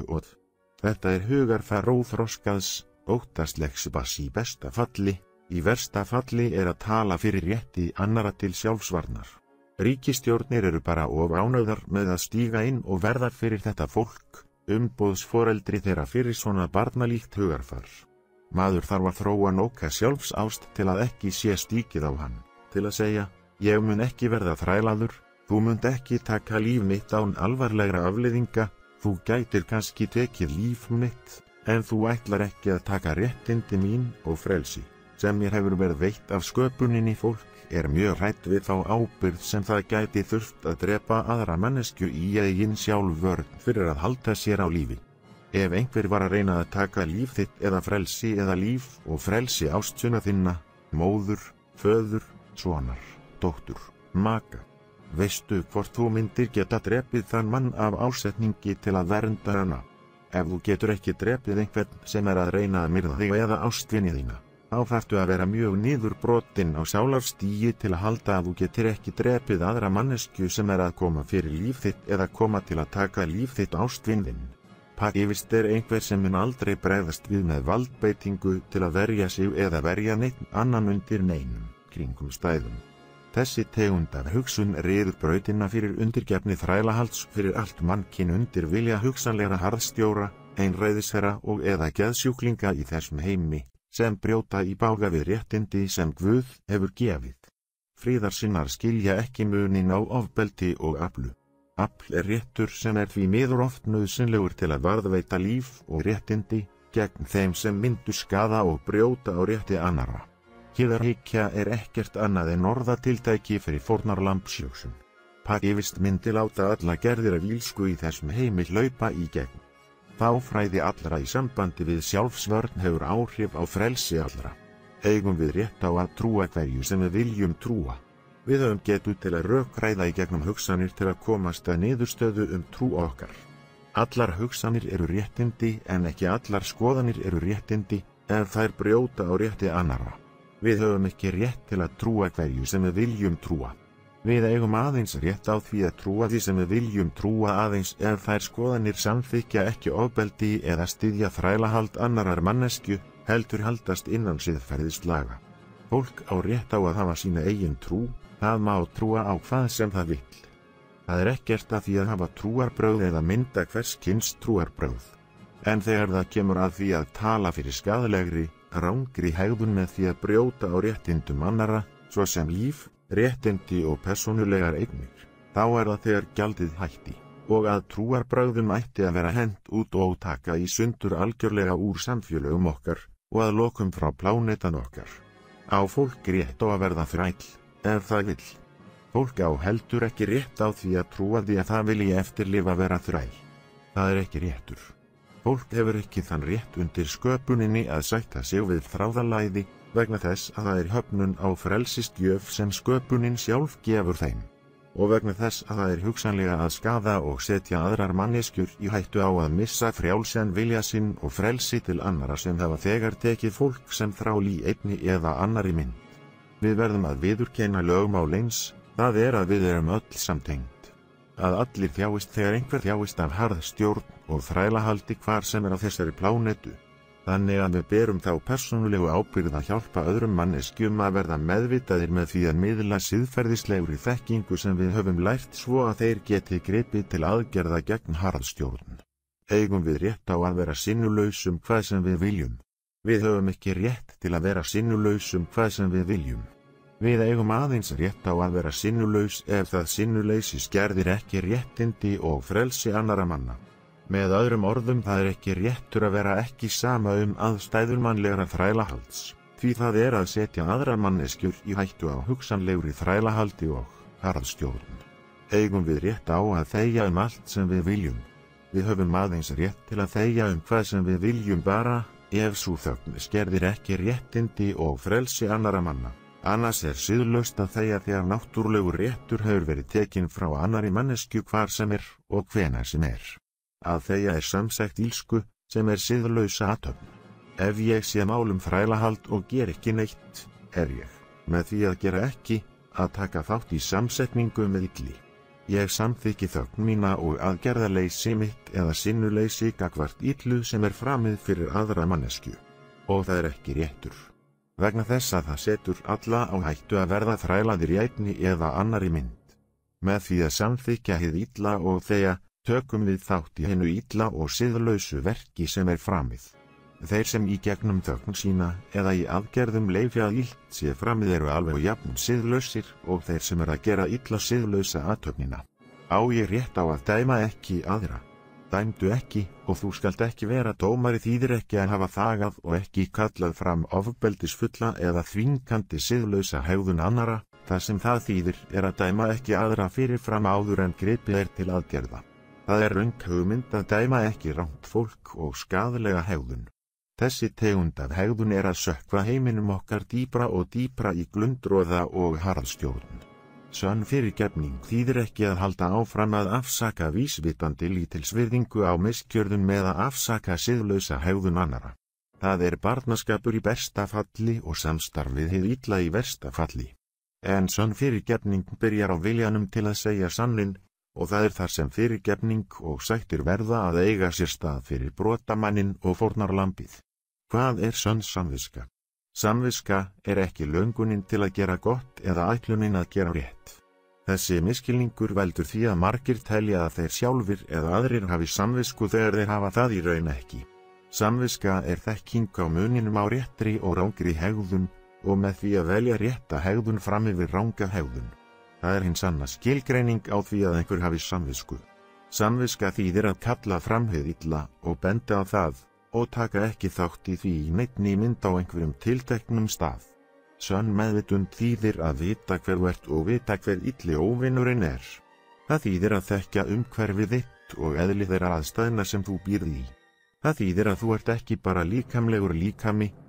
Speaker 1: Þetta er hugarfar óþroskaðs, óttastlegs bass í besta falli, í versta falli er að tala fyrir rétti annara til sjálfsvarnar. Ríkisstjórnir eru bara of ánægðar með að stíga inn og verða fyrir þetta fólk. Umboðsforeldri þeirra fyrir svona barnalíkt hugarfar. Maður þarf að þróa nóga sjálfsást til að ekki sé stíkið á hann, til að segja, ég mun ekki verða þrælaður, þú munt ekki taka líf mitt án alvarlegra afleiðinga, þú gætir kannski tekið líf mitt, en þú ætlar ekki að taka réttindi mín og frelsi, sem mér hefur verið veitt af sköpuninni. Fólk er mjög hrætt við þá ábyrgð sem það gæti þurft að drepa aðra manneskju í eigin sjálfvörn fyrir að halda sér á lífi. Ef einhver var að reyna að taka líf þitt eða frelsi eða líf og frelsi ástsuna þinna, móður, föður, sonar, dóttur, maka, veistu hvort þú myndir geta drepið þann mann af ásetningi til að vernda hana? Ef þú getur ekki drepið einhvern sem er að reyna að myrða þig eða ástvini þína, þá þarftu að vera mjög niðurbrotinn á sálarstigi til að halda að þú getur ekki drepið aðra manneskju sem er að koma fyrir líf þitt eða koma til að taka líf þitt ástvin þinn. Pakivist er einhver sem mun aldrei bregðast við með valdbeitingu til að verja sig eða verja neitt annan undir neinum kringumstæðum. Þessi tegund af hugsun ryður brautina fyrir undirgefni þrælahalds fyrir allt mannkyn undir vilja hugsanlegra harðstjóra, einræðisherra og eða geðsjúklinga í þessum heimi, sem brjóta í bága við réttindi sem Guð hefur gefið. Fríðarsinnar skilja ekki munin á ofbeldi og aflu. Afl er réttur sem er því miður oft nauðsynlegur til að varðveita líf og réttindi gegn þeim sem myndu skaða og brjóta á rétti annarra. Hýðarhyggja er ekkert annað en orðatiltæki fyrir fórnarlambshugsun. Pakivist myndi láta alla gerðir af ílsku í þessum heimi hlaupa í gegn. Fáfræði allra í sambandi við sjálfsvörn hefur áhrif á frelsi allra. Eigum við rétt á að trúa hverju sem við viljum trúa? Við höfum getu til að rökræða í gegnum hugsanir til að komast að niðurstöðu trú okkar. Allar hugsanir eru réttindi en ekki allar skoðanir eru réttindi ef þær brjóta á rétti annarra. Við höfum ekki rétt til að trúa hverju sem við viljum trúa. Við eigum aðeins rétt á því að trúa því sem við viljum trúa aðeins ef þær skoðanir samþykkja ekki ofbeldi eða styðja þrælahald annarar manneskju, heldur haldast innan siðferðislaga. Fólk á rétt á að hafa sína eigin trú, það má trúa á hvað sem það vill. Það er ekkert að því að hafa trúarbrögð eða mynda hvers kyns trúarbrögð. En þegar það kemur að því að tala fyrir skaðlegri, rangri hegðun með því að brjóta á réttindum annarra, svo sem líf, réttindi og persónulegar eignir, þá er það þegar gjaldið hætti, og að trúarbrögðum ætti að vera hent út og taka í sundur algjörlega úr samfélögum okkar, og að lokum frá plánetan okkar. Á fólk rétt á að verða þræll, ef það vill. Fólk á heldur ekki rétt á því að trúa því að það vilji eftirlifa vera þræll. Það er ekki réttur. Fólk hefur ekki þann rétt undir sköpuninni að sætta sig við þráðalæði vegna þess að það er höfnun á frelsisgjöf sem sköpunin sjálf gefur þeim, og vegna þess að það er hugsanlega að skaða og setja aðrar manneskjur í hættu á að missa frjálsan vilja sinn og frelsi til annara sem hafa þegar tekið fólk sem þrál í einni eða annarri mynd. Við verðum að viðurkenna lögmál eins, það er að við erum öll samtengd. Að allir þjáist þegar einhver þjáist af harðstjórn og þrælahaldi hvar sem er á þessari plánetu. Þannig að við berum þá persónulegu ábyrgð að hjálpa öðrum manneskjum að verða meðvitaðir með því að miðla siðferðislegri þekkingu sem við höfum lært svo að þeir geti gripið til aðgerða gegn harðstjórn. Eigum við rétt á að vera sinnulaus hvað sem við viljum? Við höfum ekki rétt til að vera sinnulaus hvað sem við viljum. Við eigum aðeins rétt á að vera sinnulaus ef það sinnuleysi skerðir ekki réttindi og frelsi annara manna. Með öðrum orðum, það er ekki réttur að vera ekki sama aðstæður mannlegra þrælahalds, því það er að setja aðrar manneskjur í hættu á hugsanlegri þrælahaldi og harðstjórn. Eigum við rétt á að þegja allt sem við viljum? Við höfum aðeins rétt til að þegja hvað sem við viljum bara, ef sú þögn skerðir ekki réttindi og frelsi annara manna. Annars er siðlaust að þegja þegar náttúrulegur réttur hefur verið tekinn frá annarri manneskju hvar sem er og hvenær sem er. Að þegja er samsagt ílsku sem er siðlausa athöfn. Ef ég sé málum þrælahald og ger ekki neitt, er ég, með því að gera ekki, að taka þátt í samsetningu með illi. Ég samþykki þögn mína og aðgerðaleysi mitt eða sinnuleysi gagnvart illu sem er framið fyrir aðra manneskju. Og það er ekki réttur. Vegna þess að það setur alla á hættu að verða þrælaðir í einni eða annarri mynd. Með því að samþykja hið illa og þegja, tökum við þátt í hinu illa og siðlausu verki sem er framið. Þeir sem í gegnum þögn sína eða í aðgerðum leyfja að illt sé framið eru alveg jafn siðlausir og þeir sem að gera illa siðlausa athöfnina. Á ég rétt á að dæma ekki aðra? Dæmdu ekki, og þú skalt ekki vera dómari þýðir ekki að hafa þagað og ekki kallað fram ofbeldisfulla eða þvingandi siðlausa hegðun annara. Það sem það þýðir er að dæma ekki aðra fyrirfram áður en gripið er til aðgerða. Það er röng hugmynd að dæma ekki rangt fólk og skaðlega hegðun. Þessi tegund af hegðun er að sökkva heiminum okkar dýpra og dýpra í glundroða og harðstjórn. Sönn fyrirgefning þýðir ekki að halda áfram að afsaka vísvitandi lítilsvirðingu á misgjörðum með að afsaka siðlausa hegðun annara. Það er barnaskapur í besta falli og samstarfið hið illa í versta falli. En sönn fyrirgefning byrjar á viljanum til að segja sanninn, og það er þar sem fyrirgefning og sættir verða að eiga sér stað fyrir brotamannin og fórnarlambið. Hvað er sönn samviska? Samviska er ekki löngunin til að gera gott eða ætlunin að gera rétt. Þessi misskilningur veldur því að margir telja að þeir sjálfir eða aðrir hafi samvisku þegar þeir hafa það í raun ekki. Samviska er þekking á muninum á réttri og rangri hegðun og með því að velja rétta hegðun fram yfir ranga hegðun. Það er hin sanna skilgreining á því að einhver hafi samvisku. Samviska þýðir að kalla fram hið illa og benda á það og taka ekki þátt í því í neinni mynd á einhverjum tilteknum stað. Sönn meðvitund þýðir að vita hver þú ert og vita hver illi óvinurinn er. Það þýðir að þekkja umhverfið þitt og eðli þeirra aðstæðna sem þú býrð í. Það þýðir að þú ert ekki bara líkamlegur líkami,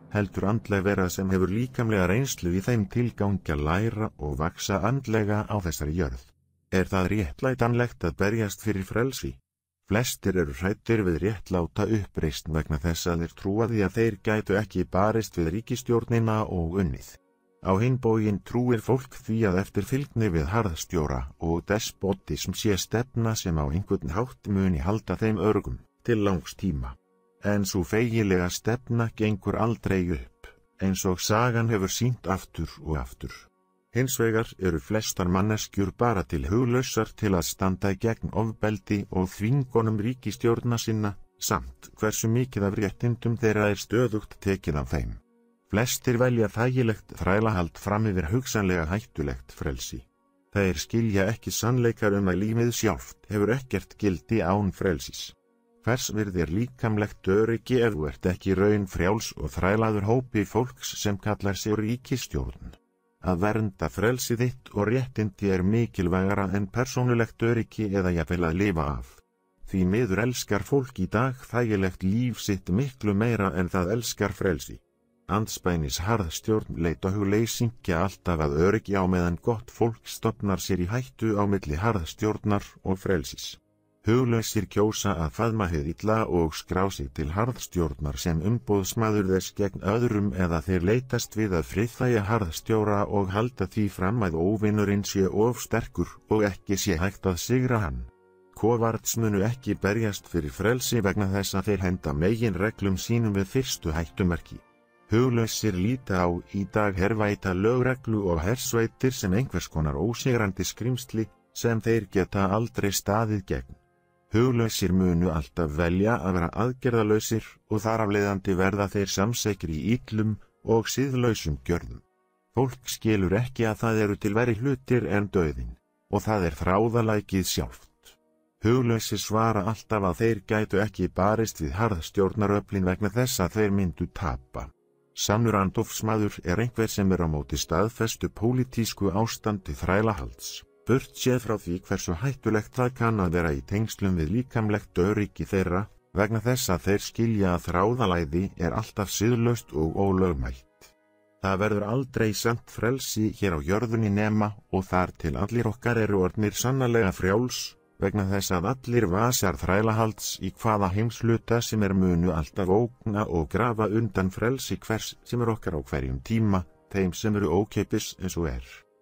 Speaker 1: heldur andleg vera sem hefur líkamlega reynslu í þeim tilgangi að læra og vaxa andlega á þessari jörð. Er það réttlætanlegt að berjast fyrir frelsi? Flestir eru hræddir við réttláta uppreisn vegna þess að þeir trúa því að þeir gætu ekki barist við ríkisstjórnina og unnið. Á hinn bóginn trúir fólk því að eftir fylgni við harðstjóra og despotism sé stefna sem á einhvern hátt muni halda þeim örgum til langs tíma. En sú fegilega stefna gengur aldrei upp, eins og sagan hefur sýnt aftur og aftur. Hins vegar eru flestar manneskjur bara til huglausar til að standa gegn ofbeldi og þvingunum ríkisstjórna sinna, samt hversu mikið af réttindum þeirra stöðugt tekið af þeim. Flestir velja þægilegt þrælahald fram yfir hugsanlega hættulegt frelsi. Þeir skilja ekki sannleikar að lífið sjálft hefur ekkert gildi án frelsis. Hvers virði líkamlegt öryggi ef þú ert ekki raun frjáls og þrælaður hópi fólks sem kallar sig ríkisstjórn? Að vernda frelsi þitt og réttindi mikilvægara en persónulegt öryggi eða jafnvel að lifa af. Því miður elskar fólk í dag þægilegt líf sitt miklu meira en það elskar frelsi. Andspænis harðstjórn leita hugleysingja alltaf að öryggi á meðan gott fólk stofnar sér í hættu á milli harðstjórnar og frelsis. Huglausir kjósa að faðma hið illa og skrá sig til harðstjórnar sem umboðsmaður þess gegn öðrum eða þeir leitast við að friðþægja harðstjóra og halda því fram að óvinurinn sé of sterkur og ekki sé hægt að sigra hann. Kovards munu ekki berjast fyrir frelsi vegna þess að þeir henda meginreglum sínum við fyrstu hættumerki. Huglausir líta á í dag hervæta lögreglu og hersveitir sem einhvers konar ósigrandi skrimsli sem þeir geta aldrei staðið gegn. Huglausir munu alltaf velja að vera aðgerðalausir og þar af leiðandi verða þeir samsekir í illum og siðlausum gjörðum. Fólk skilur ekki að það eru til verri hlutir en dauðinn, og það þráðalækið sjálft. Huglausir svara alltaf að þeir gætu ekki barist við harðstjórnaröflin vegna þess að þeir myndu tapa. Sannur andofsmaður einhver sem á móti staðfestu pólitísku ástandi þrælahalds, burtséð frá því hversu hættulegt það kann að vera í tengslum við líkamlegt öryggi þeirra, vegna þess að þeir skilja að þráðalæði alltaf siðlaust og ólögmætt. Það verður aldrei samt frelsi hér á jörðunni nema og þar til allir okkar eru orðnir sannarlega frjáls, vegna þess að allir vasar þrælahalds í hvaða heimsluta sem munu alltaf ógna og grafa undan frelsi hvers sem okkar á hverjum tíma, þeim sem eru ókeypis eins og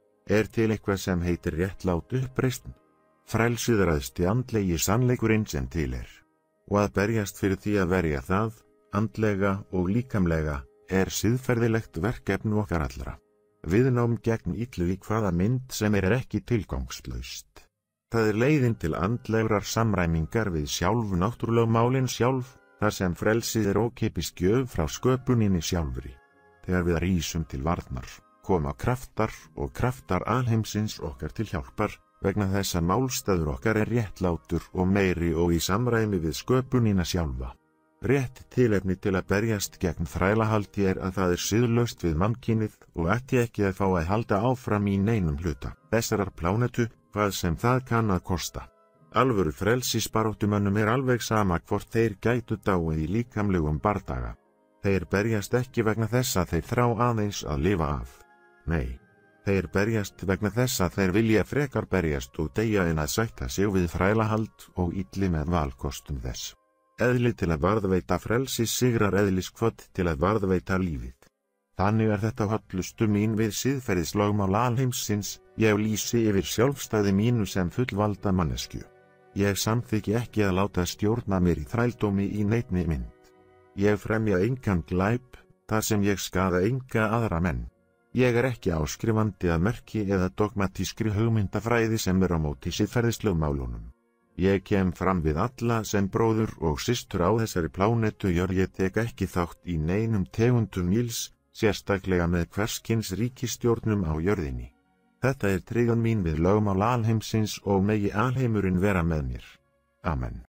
Speaker 1: til eitthvað sem heitir réttlát uppreisn. Frelsið ræðsti andlegi sannleikurinn sem til og að berjast fyrir því að verja það, andlega og líkamlega, siðferðilegt verkefni okkar allra. Viðnám gegn illu í hvaða mynd sem ekki tilgangslaust. Það leiðin til andlegrar samræmingar við sjálf náttúrulögmálin sjálf, þar sem frelsið ókeypis gjöf frá sköpuninni sjálfri. Þegar við rísum til varnar, koma kraftar og kraftar alheimsins okkar til hjálpar, vegna þess að málstaður okkar réttlátur og meiri og í samræmi við sköpunina sjálfa. Rétt tilefni til að berjast gegn þrælahaldi að það siðlaust við mannkynið og ætti ekki að fá að halda áfram í neinum hluta þessarar plánetu, hvað sem það kann að kosta. Alvöru frelsisbaráttumönnum alveg sama hvort þeir gætu dáið í líkamlegum bardaga. Þeir berjast ekki vegna þess að þeir þrá aðeins að lifa af. Nei, þeir berjast vegna þess að þeir vilja frekar berjast og deyja en að sætta sig við þrælahald og illi með valkostum þess. Eðli til að varðveita frelsis sigrar eðliskvödd til að varðveita lífið. Þannig þetta hollustu mín við siðferðislögmál alheimsins, ég lýsi yfir sjálfstæði mínu sem fullvalda manneskju. Ég samþykki ekki að láta stjórna mér í þrældómi í neinni mynd. Ég fremja engan glæp, þar sem ég skaða enga aðra menn. Ég ekki áskrifandi að merki eða dogmatískri hugmyndafræði sem á móti siðferðislögmálunum. Ég kem fram við alla sem bróður og systur á þessari plánetu ég tek ekki þátt í neinum tegundum ills, sérstaklega með hverskins ríkisstjórnum á jörðinni. Þetta tryggðan mín við lögmál alheimsins og megi alheimurinn vera með mér. Amen.